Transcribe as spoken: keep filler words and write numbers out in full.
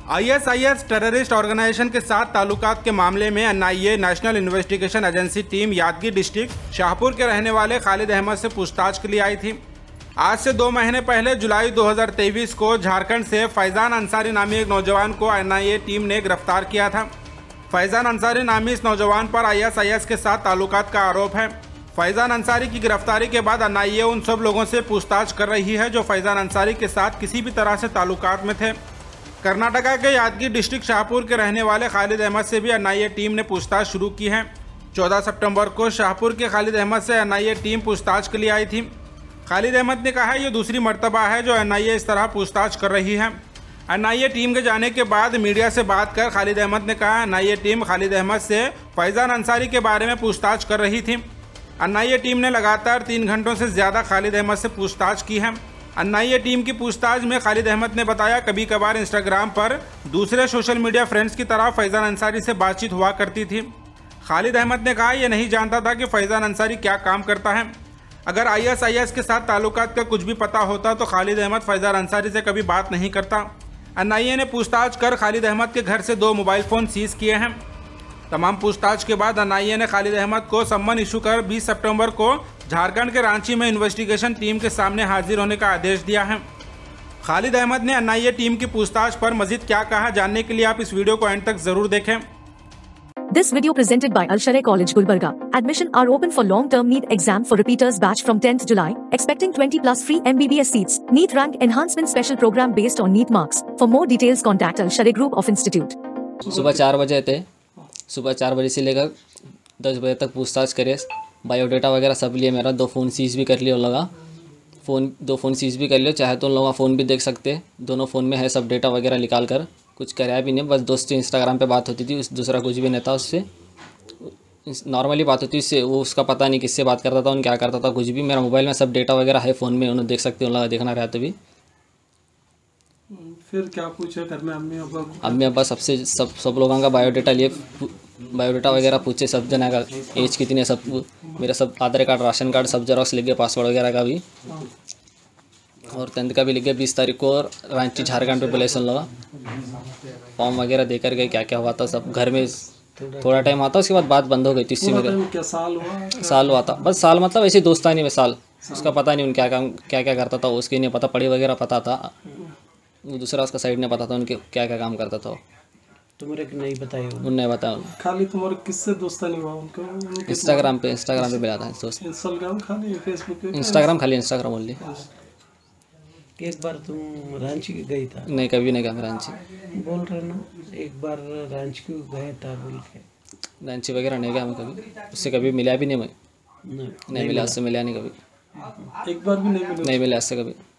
ISIS terrorist organisation के साथ ताल्लुकात के मामले में NIA National Investigation Agency team Yadgir district Shahpur के रहने वाले खालिद अहमद से पूछताछ के लिए आई थी। आज से दो महीने पहले जुलाई दो हज़ार तेईस को झारखंड से फैजान अंसारी नामी एक नौजवान को एनआईए टीम ने गिरफ्तार किया था। फैजान अंसारी नामी इस नौजवान पर आईएसआईएस के साथ ताल्लुकात का आरोप है। फैजान अंसारी की गिरफ्तारी के बाद एनआईए उन सब लोगों से पूछताछ कर रही है जो फैजान अंसारी के साथ किसी भी तरह से ताल्लुकात में थे। कर्नाटका के यादगीर डिस्ट्रिक्ट शाहपुर के रहने वाले खालिद अहमद से भी एनआईए टीम ने पूछताछ शुरू की है। चौदह सितंबर को शाहपुर के खालिद अहमद से एनआईए टीम पूछताछ के लिए आई थी। खालिद अहमद ने कहा ये दूसरी मर्तबा है जो एनआईए इस तरह पूछताछ कर रही है। एनआईए टीम के जाने के बाद मीडिया से बात कर खालिद अहमद ने कहा एनआईए टीम खालिद अहमद से फैजान अंसारी के बारे में पूछताछ कर रही थी। एनआईए टीम ने लगातार तीन घंटों से ज़्यादा खालिद अहमद से पूछताछ की है। एनआईए टीम की पूछताछ में खालिद अहमद ने बताया कभी कभार इंस्टाग्राम पर दूसरे सोशल मीडिया फ्रेंड्स की तरह फैजान अंसारी से बातचीत हुआ करती थी। खालिद अहमद ने कहा यह नहीं जानता था कि फैजान अंसारी क्या काम करता है। अगर आईएसआईएस के साथ ताल्लुकात का कुछ भी पता होता तो खालिद अहमद फैजान अंसारी से कभी बात नहीं करता। एनआईए ने पूछताछ कर खालिद अहमद के घर से दो मोबाइल फ़ोन सीज किए हैं। तमाम पूछताछ के बाद एनआईए ने खालिद अहमद को सम्मन इशू कर बीस सितंबर को झारखंड के रांची में इन्वेस्टिगेशन टीम के सामने हाजिर होने का आदेश दिया है। खालिद अहमद ने एनआईए टीम की पूछताछ पर मजीद क्या कहा जानने के लिए आप इस वीडियो को एंड तक जरूर देखें। This video presented by Al Sharai College Gulbarga. Admission are open for long-term NEET exam for repeaters batch from tenth July, expecting twenty plus free M B B S seats. NEET rank enhancement special program based on NEET marks. For more details contact Al Sharai Group of Institute. सुबह चार बजे थे, सुबह चार बजे से लेकर दस बजे तक पूछताछ करे। बायोडाटा वगैरह सब लिए, मेरा दो फ़ोन सीज भी कर लिया उन लोग फ़ोन दो फ़ोन सीज भी कर लिया। चाहे तो उन लोग फ़ोन भी देख सकते, दोनों फ़ोन में है सब डेटा वगैरह निकाल कर। कुछ कराया भी नहीं, बस दोस्ती इंस्टाग्राम पे बात होती थी, उस दूसरा कुछ भी नहीं था। उससे नॉर्मली बात होती उससे, वो उसका पता नहीं किससे बात करता था, उन क्या करता था कुछ भी। मेरा मोबाइल में सब डेटा वगैरह है फ़ोन में, उन्हें देख सकते, उन लोग देखना रहा तो भी। फिर क्या पूछे घर में अम्मी अब्बा अम्मी अब्बा सबसे सब सब लोगों का बायोडाटा लिए, बायोडाटा वगैरह पूछे, सब जना का एज कितनी है, सब मेरा सब आधार कार्ड राशन कार्ड सब जेरॉक्स लिख गए, पासवर्ड वगैरह का भी और टेंथ का भी लिख गया। बीस तारीख को और रांची झारखंड पे बुलाए सुन लगा, फॉर्म वगैरह देकर गए, क्या क्या हुआ था सब। घर में थोड़ा टाइम आता, उसके बाद बात बंद हो गई थी। इससे मेरे क्या साल हुआ साल हुआ था, बस साल मतलब ऐसे दोस्तानी में साल। उसका पता नहीं उन क्या काम क्या क्या करता था, उसके नहीं पता, पढ़ी वगैरह पता था, वो दूसरा उसका साइड नहीं पता था उनके क्या क्या काम करता था। तुम्हारे नहीं बताया उन्हें बताया। खाली तुम्हारे किससे दोस्तानी हुआ उनको? इंस्टाग्राम पे इंस्टाग्राम पे मिला था दोस्त। इंस्टाग्राम खाली, फेसबुक पे इंस्टाग्राम खाली, इंस्टाग्राम ओनली। एक बार तुम रांची गई था? नहीं, कभी नहीं गया मैं रांची। बोल रहे ना एक बार रांची क्यों गया था बोल के? रांची वगैरह नहीं गया मैं कभी, उससे कभी मिला भी नहीं मैं। नहीं, नहीं मिला, उससे मिला नहीं कभी, एक बार भी नहीं मिला नहीं मिला उससे कभी।